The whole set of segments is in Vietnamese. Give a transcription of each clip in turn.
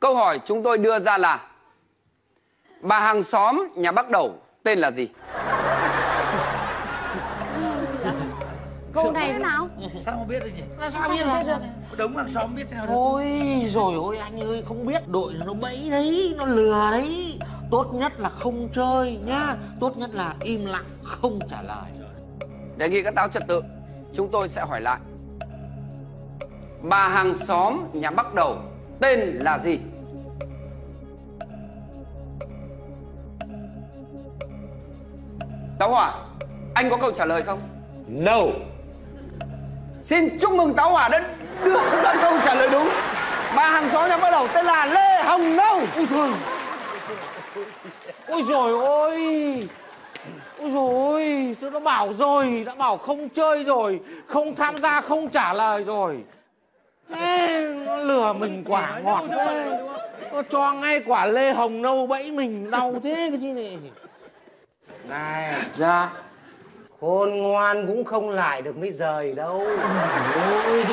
Câu hỏi chúng tôi đưa ra là bà hàng xóm nhà bác Đầu tên là gì? Câu này thế nào? Sao không biết được nhỉ? Sao biết được? Đống hàng xóm biết thế nào được? Ôi rồi ôi anh ơi, không biết đội nó bẫy đấy, nó lừa đấy. Tốt nhất là không chơi nhá. Tốt nhất là im lặng không trả lời. Đề nghị các táo trật tự. Chúng tôi sẽ hỏi lại. Bà hàng xóm nhà bác Đầu tên là gì? Táo Hỏa, anh có câu trả lời không? No. Xin chúc mừng Táo Hỏa đã đưa ra câu trả lời đúng. Bà hàng xóm nhà bác Đầu tên là Lê Hồng Nông. Ôi trời. Ôi rồi ôi. Ôi dồi ôi, tôi đã bảo rồi, đã bảo không chơi rồi, không tham gia, không trả lời rồi. Thế nó lừa mình quả ngọt thế. Nó cho ngay quả Lê Hồng Nâu bẫy mình đau thế cái chi này. Này, Dạ. khôn ngoan cũng không lại được mới rời đâu. Ôi,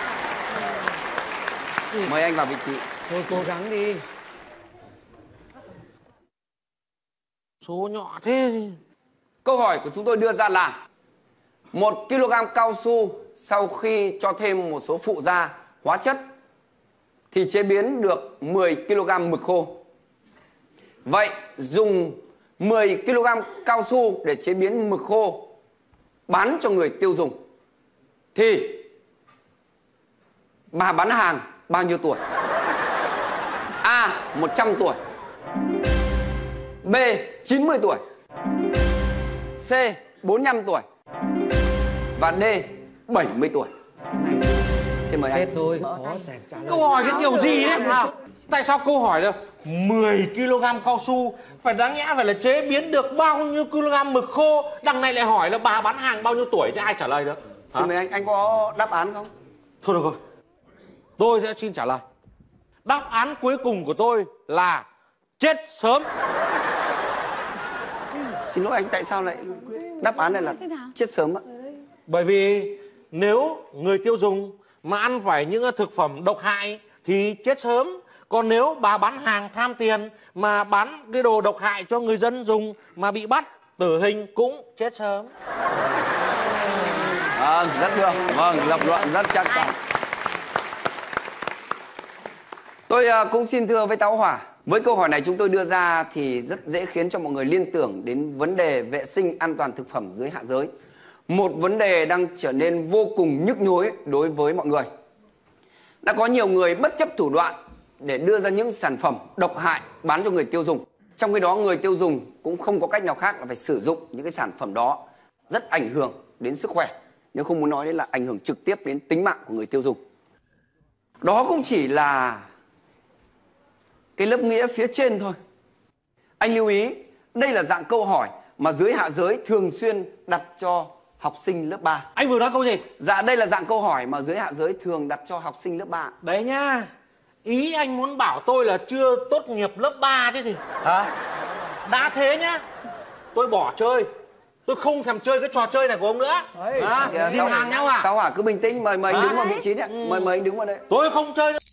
Mời anh vào vị trí. Thôi cố gắng đi. số nhỏ thế. Câu hỏi của chúng tôi đưa ra là 1 kg cao su sau khi cho thêm một số phụ gia, hóa chất thì chế biến được 10 kg mực khô. Vậy dùng 10 kg cao su để chế biến mực khô bán cho người tiêu dùng thì bà bán hàng bao nhiêu tuổi? A. 100 tuổi, B. 90 tuổi, C. 45 tuổi và D. 70 tuổi. Xin mời Chết anh. thôi, khó trả lời. Câu hỏi cái kiểu gì đấy hả? Tại sao câu hỏi là 10 kg cao su phải đáng nhẽ phải là chế biến được bao nhiêu kg mực khô, đằng này lại hỏi là bà bán hàng bao nhiêu tuổi thì ai trả lời được? Xin mời anh có đáp án không? Thôi được rồi, tôi sẽ xin trả lời. Đáp án cuối cùng của tôi là chết sớm. Xin lỗi anh, tại sao lại đáp án này là chết sớm ạ? Bởi vì nếu người tiêu dùng mà ăn phải những thực phẩm độc hại thì chết sớm. Còn nếu bà bán hàng tham tiền mà bán cái đồ độc hại cho người dân dùng mà bị bắt tử hình cũng chết sớm. Vâng, rất được. Vâng, lập luận rất chắc chắn. Tôi cũng xin thưa với Táo Hỏa, với câu hỏi này chúng tôi đưa ra thì rất dễ khiến cho mọi người liên tưởng đến vấn đề vệ sinh an toàn thực phẩm dưới hạ giới. Một vấn đề đang trở nên vô cùng nhức nhối đối với mọi người. Đã có nhiều người bất chấp thủ đoạn để đưa ra những sản phẩm độc hại bán cho người tiêu dùng. Trong khi đó người tiêu dùng cũng không có cách nào khác là phải sử dụng những cái sản phẩm đó, rất ảnh hưởng đến sức khỏe, nếu không muốn nói đến là ảnh hưởng trực tiếp đến tính mạng của người tiêu dùng. Đó cũng chỉ là cái lớp nghĩa phía trên thôi. Anh lưu ý, đây là dạng câu hỏi mà dưới hạ giới thường xuyên đặt cho học sinh lớp 3. Anh vừa nói câu gì? Dạ, đây là dạng câu hỏi mà dưới hạ giới thường đặt cho học sinh lớp 3. Đấy nhá. Ý anh muốn bảo tôi là chưa tốt nghiệp lớp 3 chứ gì? Hả? Đã thế nhá, tôi bỏ chơi. Tôi không thèm chơi cái trò chơi này của ông nữa. Dìm hàng nhau à? Táo Hỏa cứ bình tĩnh, mời anh đứng vào vị trí đấy. Mời anh đứng vào đây. Tôi không chơi nữa.